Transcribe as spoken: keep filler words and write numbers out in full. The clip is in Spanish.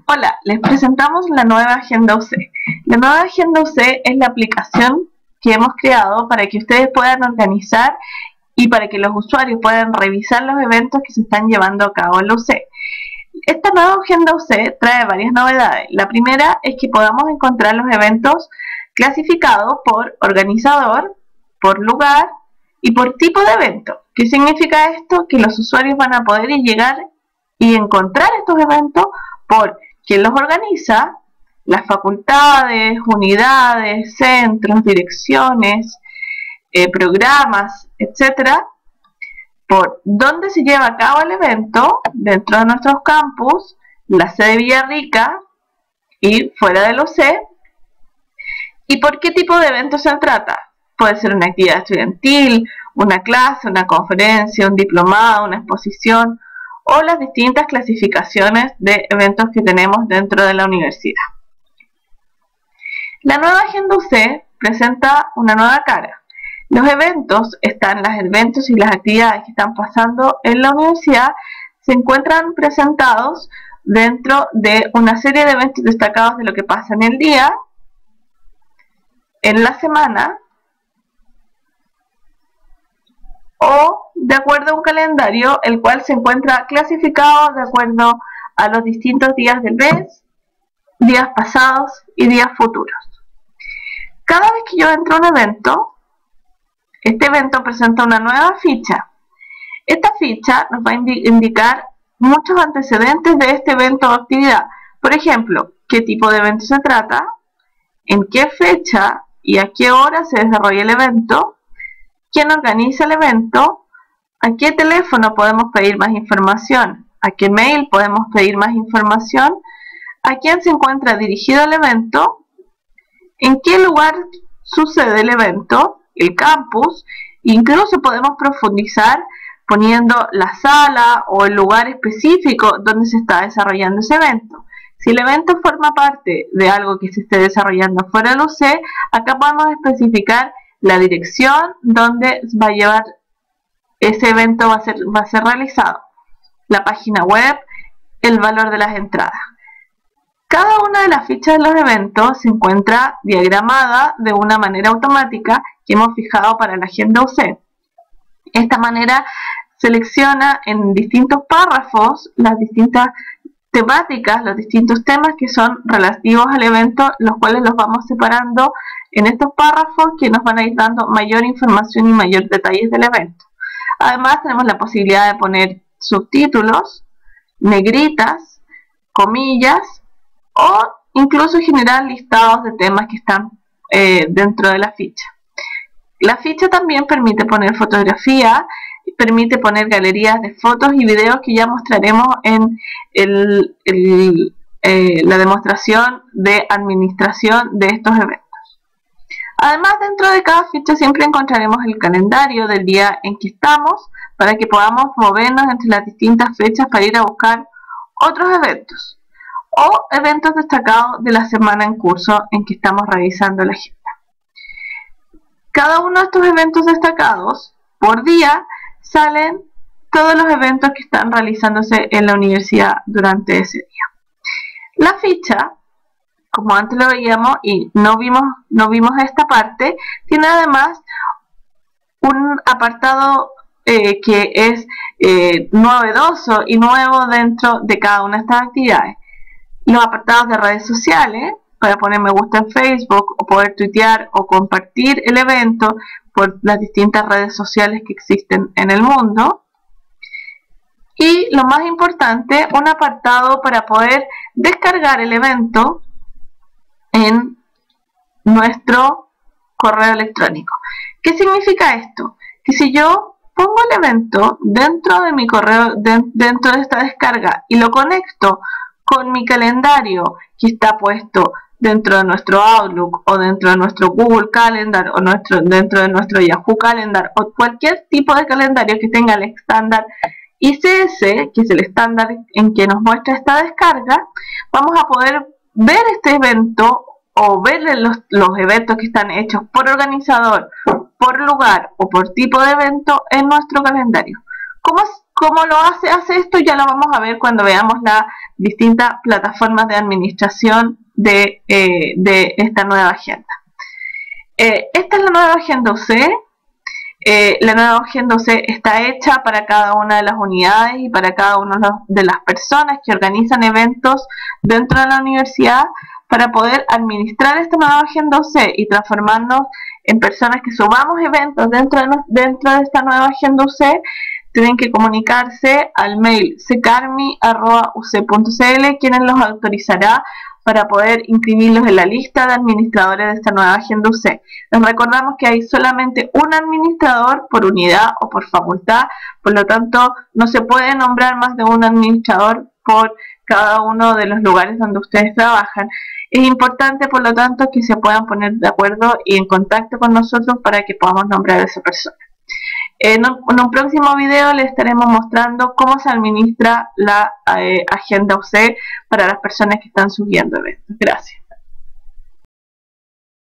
Hola, les presentamos la nueva Agenda U C. La nueva Agenda U C es la aplicación que hemos creado para que ustedes puedan organizar y para que los usuarios puedan revisar los eventos que se están llevando a cabo en la U C. Esta nueva Agenda U C trae varias novedades. La primera es que podamos encontrar los eventos clasificados por organizador, por lugar y por tipo de evento. ¿Qué significa esto? Que los usuarios van a poder llegar y encontrar estos eventos por quién los organiza, las facultades, unidades, centros, direcciones, eh, programas, etcétera, por dónde se lleva a cabo el evento dentro de nuestros campus, la sede Villarrica y fuera del U C, y por qué tipo de evento se trata. Puede ser una actividad estudiantil, una clase, una conferencia, un diplomado, una exposición, o las distintas clasificaciones de eventos que tenemos dentro de la universidad. La nueva Agenda U C presenta una nueva cara. Los eventos, están los eventos y las actividades que están pasando en la universidad, se encuentran presentados dentro de una serie de eventos destacados de lo que pasa en el día, en la semana, o de acuerdo a un calendario, el cual se encuentra clasificado de acuerdo a los distintos días del mes, días pasados y días futuros. Cada vez que yo entro a un evento, este evento presenta una nueva ficha. Esta ficha nos va a indi- indicar muchos antecedentes de este evento o actividad. Por ejemplo, qué tipo de evento se trata, en qué fecha y a qué hora se desarrolla el evento, quién organiza el evento, a qué teléfono podemos pedir más información, a qué mail podemos pedir más información, a quién se encuentra dirigido el evento, en qué lugar sucede el evento, el campus, incluso podemos profundizar poniendo la sala o el lugar específico donde se está desarrollando ese evento. Si el evento forma parte de algo que se esté desarrollando fuera del U C, acá podemos especificar la dirección donde va a llevar ese evento va a ser, va a ser realizado, la página web, el valor de las entradas. Cada una de las fichas de los eventos se encuentra diagramada de una manera automática que hemos fijado para la Agenda U C. Esta manera selecciona en distintos párrafos las distintas temáticas, los distintos temas que son relativos al evento, los cuales los vamos separando en estos párrafos que nos van a ir dando mayor información y mayor detalles del evento. Además tenemos la posibilidad de poner subtítulos, negritas, comillas o incluso generar listados de temas que están eh, dentro de la ficha. La ficha también permite poner fotografía, permite poner galerías de fotos y videos que ya mostraremos en el, el, eh, la demostración de administración de estos eventos. Además, dentro de cada ficha siempre encontraremos el calendario del día en que estamos para que podamos movernos entre las distintas fechas para ir a buscar otros eventos o eventos destacados de la semana en curso en que estamos revisando la agenda. Cada uno de estos eventos destacados por día salen todos los eventos que están realizándose en la universidad durante ese día. La ficha, como antes lo veíamos y no vimos, no vimos esta parte, tiene además un apartado eh, que es eh, novedoso y nuevo dentro de cada una de estas actividades. Los apartados de redes sociales, para poner me gusta en Facebook o poder tuitear o compartir el evento por las distintas redes sociales que existen en el mundo. Y lo más importante, un apartado para poder descargar el evento en nuestro correo electrónico. ¿Qué significa esto? Que si yo pongo el evento dentro de mi correo, de, dentro de esta descarga y lo conecto con mi calendario que está puesto dentro de nuestro Outlook o dentro de nuestro Google Calendar o nuestro, dentro de nuestro Yahoo Calendar o cualquier tipo de calendario que tenga el estándar I C S, que es el estándar en que nos muestra esta descarga, vamos a poder ver este evento o ver los, los eventos que están hechos por organizador, por lugar o por tipo de evento en nuestro calendario. ¿Cómo, ¿Cómo lo hace? Hace esto, ya lo vamos a ver cuando veamos las distintas plataformas de administración de, eh, de esta nueva agenda. Eh, esta es la nueva agenda U C. Eh, la nueva agenda U C está hecha para cada una de las unidades y para cada una de las personas que organizan eventos dentro de la universidad para poder administrar esta nueva agenda U C y transformarnos en personas que subamos eventos dentro de, dentro de esta nueva agenda U C. Tienen que comunicarse al mail secarmi arroba u c punto c l, quienes los autorizará para poder inscribirlos en la lista de administradores de esta nueva agenda U C. Les recordamos que hay solamente un administrador por unidad o por facultad, por lo tanto no se puede nombrar más de un administrador por cada uno de los lugares donde ustedes trabajan. Es importante, por lo tanto, que se puedan poner de acuerdo y en contacto con nosotros para que podamos nombrar a esa persona. En un, en un próximo video les estaremos mostrando cómo se administra la eh, agenda U C para las personas que están subiendo eventos. Gracias.